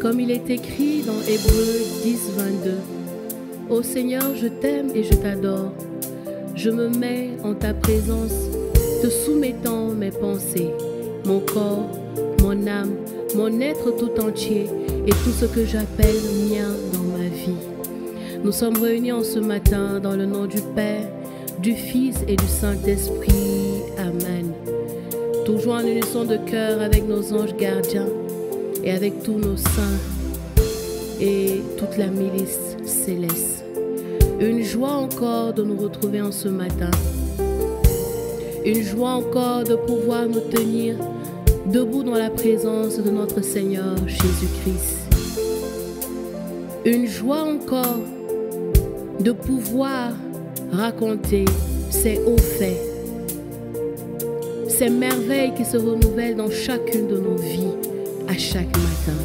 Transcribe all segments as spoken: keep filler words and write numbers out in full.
Comme il est écrit dans Hébreux dix, vingt-deux. Ô Seigneur, je t'aime et je t'adore. Je me mets en ta présence, te soumettant mes pensées, mon corps, mon âme, mon être tout entier et tout ce que j'appelle mien dans ma vie. Nous sommes réunis en ce matin dans le nom du Père, du Fils et du Saint-Esprit. Amen. Toujours en unisson de cœur avec nos anges gardiens et avec tous nos saints et toute la milice céleste. Une joie encore de nous retrouver en ce matin. Une joie encore de pouvoir nous tenir debout dans la présence de notre Seigneur Jésus-Christ. Une joie encore de pouvoir raconter ces hauts faits, ces merveilles qui se renouvellent dans chacune de nos vies à chaque matin.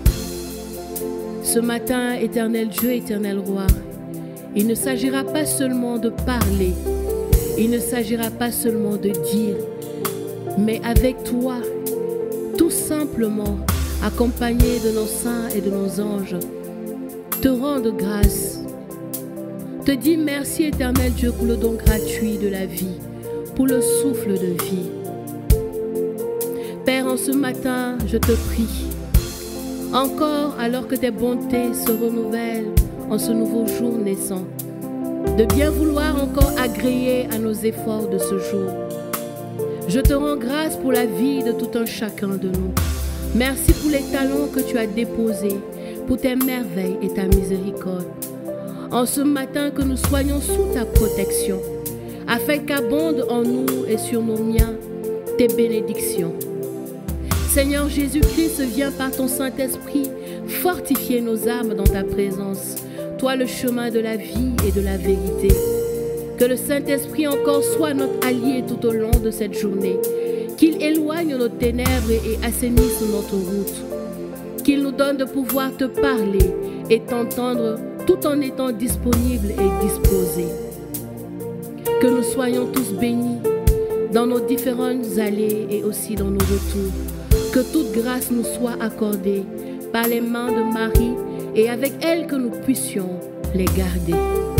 Ce matin, éternel Dieu, éternel Roi, il ne s'agira pas seulement de parler, il ne s'agira pas seulement de dire, mais avec toi, tout simplement, accompagné de nos saints et de nos anges, te rendre grâce, te dire merci éternel Dieu pour le don gratuit de la vie, pour le souffle de vie. Père, en ce matin, je te prie, encore alors que tes bontés se renouvellent en ce nouveau jour naissant, de bien vouloir encore agréer à nos efforts de ce jour. Je te rends grâce pour la vie de tout un chacun de nous. Merci pour les talents que tu as déposés, pour tes merveilles et ta miséricorde. En ce matin, que nous soyons sous ta protection, afin qu'abondent en nous et sur nos miens tes bénédictions. Seigneur Jésus-Christ, viens par ton Saint-Esprit fortifier nos âmes dans ta présence. Toi, le chemin de la vie et de la vérité. Que le Saint-Esprit encore soit notre allié tout au long de cette journée. Qu'il éloigne nos ténèbres et assainisse notre route. Qu'il nous donne de pouvoir te parler et t'entendre tout en étant disponible et disposé. Que nous soyons tous bénis dans nos différentes allées et aussi dans nos retours. Que toute grâce nous soit accordée par les mains de Marie et avec elle que nous puissions les garder.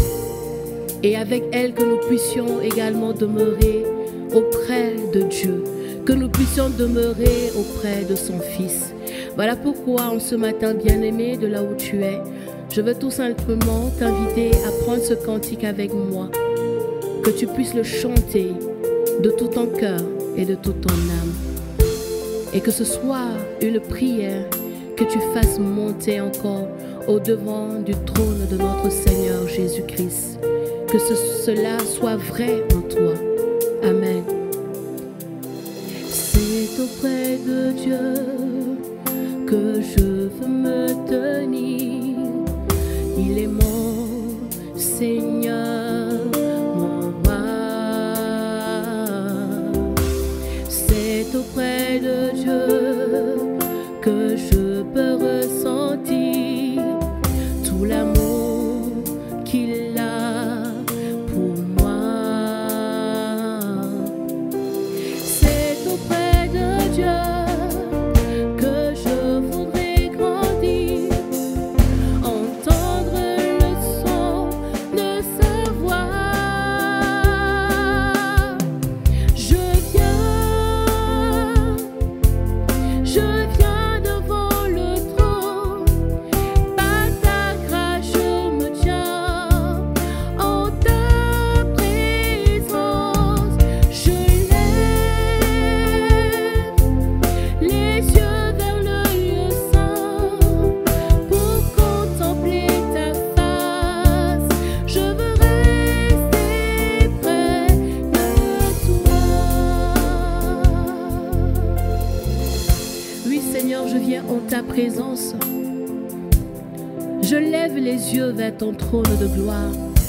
Et avec elle que nous puissions également demeurer auprès de Dieu. Que nous puissions demeurer auprès de son Fils. Voilà pourquoi en ce matin bien-aimé, de là où tu es, je veux tout simplement t'inviter à prendre ce cantique avec moi. Que tu puisses le chanter de tout ton cœur et de toute ton âme. Et que ce soit une prière que tu fasses monter encore au devant du trône de notre Seigneur Jésus-Christ. Que ce, cela soit vrai en toi. Amen. C'est auprès de Dieu que je veux me tenir. Il est mon Seigneur, mon roi. C'est auprès de Dieu que je peux ressentir tout l'amour qu'il a pour moi. C'est auprès de Dieu que je voudrais grandir, entendre le son de sa voix. Je viens, je viens devant le trône, par ta grâce je me tiens, en ta présence je lève les yeux vers le lieu saint, pour contempler ta face. Je veux rester près de toi. Oui Seigneur, je viens en ta présence. Je lève les yeux vers ton trône de gloire.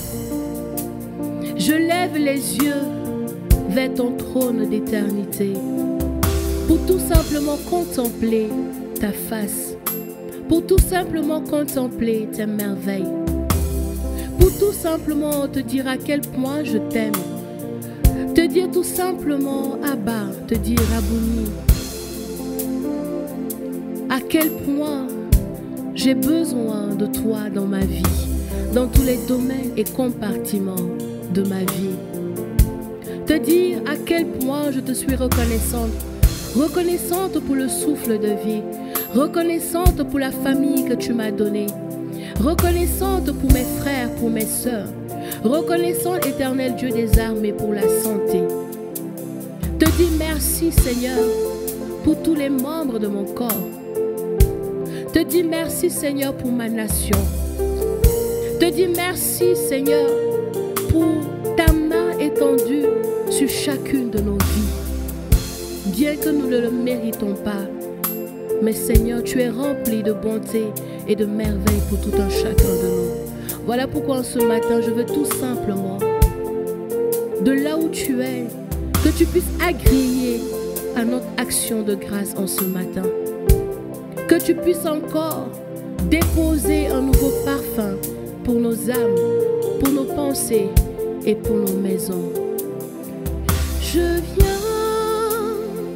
Je lève les yeux vers ton trône d'éternité, pour tout simplement contempler ta face, pour tout simplement contempler tes merveilles, pour tout simplement te dire à quel point je t'aime, te dire tout simplement Abba, te dire Abouni, à quel point J'ai besoin de toi dans ma vie, dans tous les domaines et compartiments de ma vie. Te dire à quel point je te suis reconnaissante. Reconnaissante pour le souffle de vie. Reconnaissante pour la famille que tu m'as donnée. Reconnaissante pour mes frères, pour mes sœurs. Reconnaissante, éternel Dieu des armées, pour la santé. Te dis merci, Seigneur, pour tous les membres de mon corps. Te dis merci, Seigneur, pour ma nation. Te dis merci, Seigneur, pour ta main étendue sur chacune de nos vies. Bien que nous ne le méritons pas, mais Seigneur, tu es rempli de bonté et de merveille pour tout un chacun de nous. Voilà pourquoi ce matin, je veux tout simplement, de là où tu es, que tu puisses agréer à notre action de grâce en ce matin. Que tu puisses encore déposer un nouveau parfum pour nos âmes, pour nos pensées et pour nos maisons. Je viens,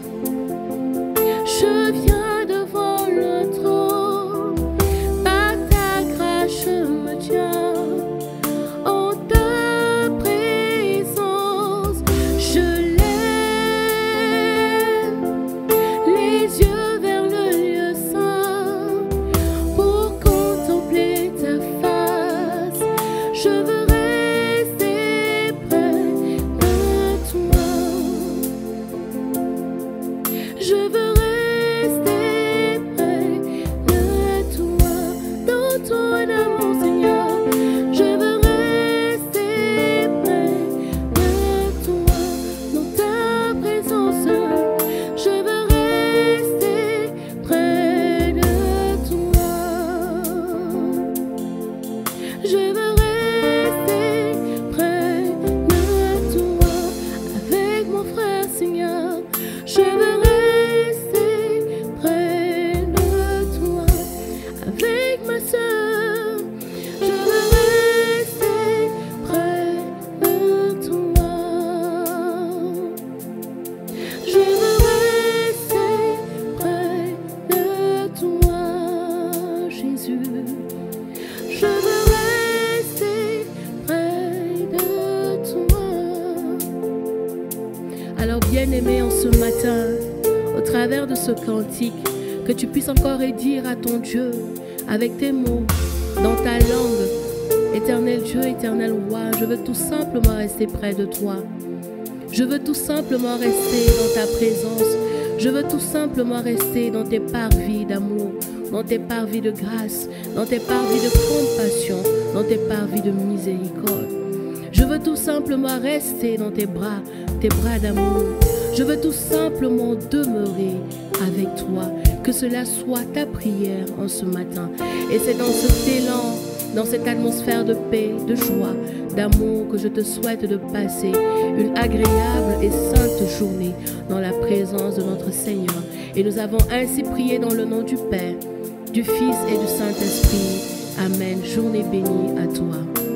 je viens devant le trône, par ta grâce je me tiens, en ta présence je lève les yeux vers le lieu saint, pour contempler ta face, je veux rester près de toi. Je veux rester près de toi, dans ton amour, Seigneur. Je veux rester près de toi, dans ta présence. Je veux rester près de toi. Je veux rester près de toi, avec mon frère, Seigneur. Je veux rester près de toi, avec ma sœur. Je veux rester près de toi. Je veux rester près de toi, Jésus. Je veux rester près de toi. Alors bien-aimé, en ce matin, au travers de ce cantique, que tu puisses encore dire à ton Dieu, avec tes mots, dans ta langue, éternel Dieu, éternel roi, je veux tout simplement rester près de toi. Je veux tout simplement rester dans ta présence. Je veux tout simplement rester dans tes parvis d'amour, dans tes parvis de grâce, dans tes parvis de compassion, dans tes parvis de miséricorde. Je veux tout simplement rester dans tes bras, tes bras d'amour. Je veux tout simplement demeurer avec toi. Que cela soit ta prière en ce matin. Et c'est dans cet élan, dans cette atmosphère de paix, de joie, d'amour que je te souhaite de passer une agréable et sainte journée dans la présence de notre Seigneur. Et nous avons ainsi prié dans le nom du Père, du Fils et du Saint-Esprit. Amen. Journée bénie à toi.